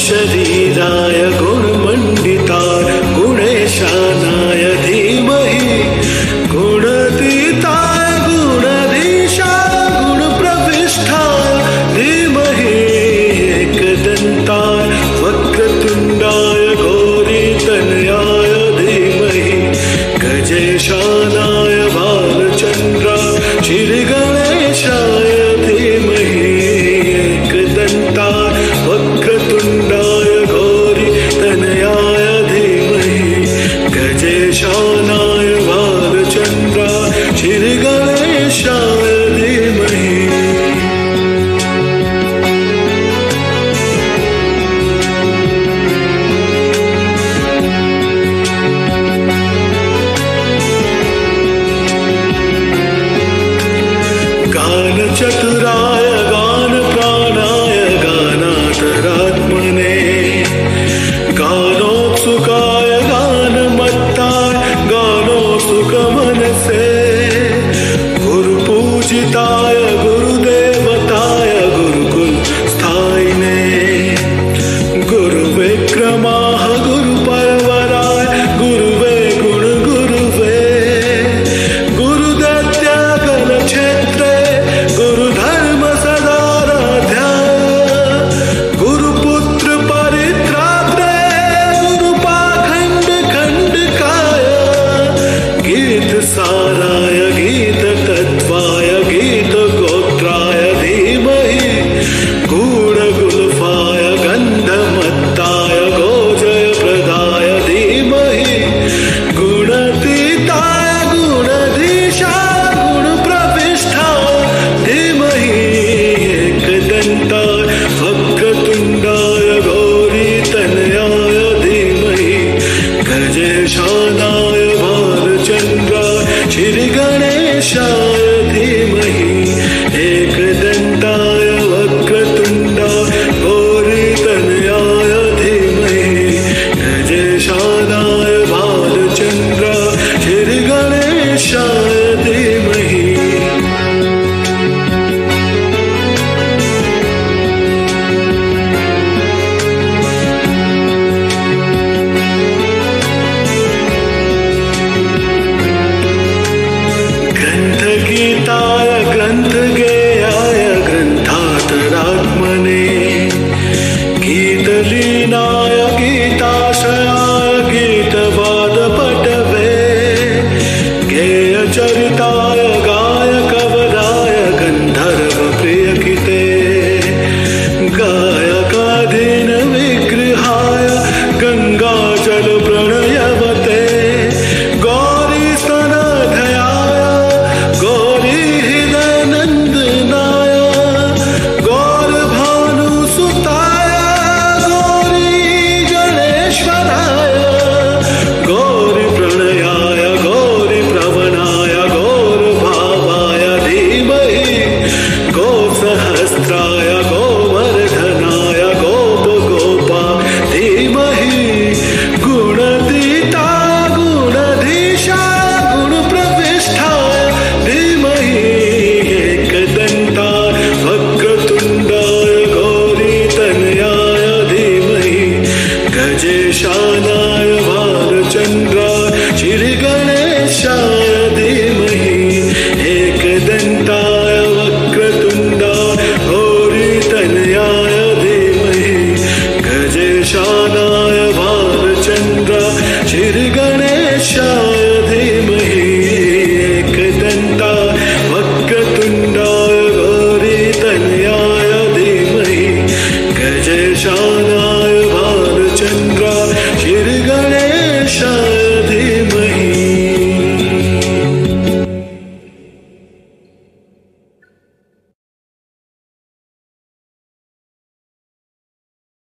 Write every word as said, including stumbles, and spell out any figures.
शरीराय गुणमण्डिताय गुणेशानाय धीमहि गुणातीताय गुणाधीशाय गुणप्रविष्टाय धीमहि एकदन्ताय वक्रतुण्डाय गौरीतनयाय धीमहि गजेशानाय भालचन्द्राय श्रीगणेशाय धीमहि एकदन्ताय वक्रतुण्डाय गौरीतनयाय धीमहि गजेशानाय भालचन्द्राय श्रीगणेशाय धीमहि। गानचतुराय गानप्राणाय गानान्तरात्मने गानोत्सुकाय गानमत्ताय गानोत्सुकमनसे गुरुपूजिताय गुरुदेवताय गुरुकुलस्थायिने गुरुविक्रमाः गुरुपरवराय गुरुवे गुणगुरुवे गुरुदत्तकलक्षेत्रे गुरुधर्म सदाराध्याय गुरुपुत्र परित्रात्रे गुरुपाखण्ड खण्डकाय गीतसाराय गीततत्त्वाय गीतगोत्राय धीमहि गूढगुल्फाय गन्धमत्ताय गोजयप्रदाय धीमहि गुणातीताय गुणाधीशाय गुणप्रविष्टाय धीमहि एकदन्ताय वक्रतुण्डाय गौरीतनयाय धीमहि गजेशानाय भालचन्द्राय श्रीगणेशाय धीमहि एकदन्ताय वक्रतुण्डाय गौरीतनयाय धीमहि गजेशानाय भालचन्द्राय श्रीगणेशाय धीमहि। ग्रन्थगीताय ग्रन्थगेयाय ग्रन्थान्तरात्मने गीतलीनाय गीताशयाय गीतवादपटवे गेयचरिताय गायकवराय गन्धर्वप्रियकिते गायकाधीनविग्रहाय गङ्गाजलप्रणयवते गौरीस्तनधयाय गौरीहृदयनन्दनाय गौरभानुसुताय गौरीगणेश्वराय गौरीप्रणयाय गौरीप्रवणाय गौरभावाय धीमहि गौसहस्राय गोवर्धनाय गोपगोपा धीमहि गुणातीताय गुणाधीशाय गुणप्रविष्टाय धीमहि एकदन्ताय वक्रतुण्डाय गौरीतनयाय धीमहि गजेशानाय भालचन्द्राय श्रीगणेशाय धीमहि एकदन्ताय वक्रतुण्डाय गौरीतनयाय धीमहि गजेशानाय भालचन्द्राय श्रीगणेशाय धीमहि एकदन्ताय वक्रतुण्डाय गौरीतनयाय धीमहि गजेशानाय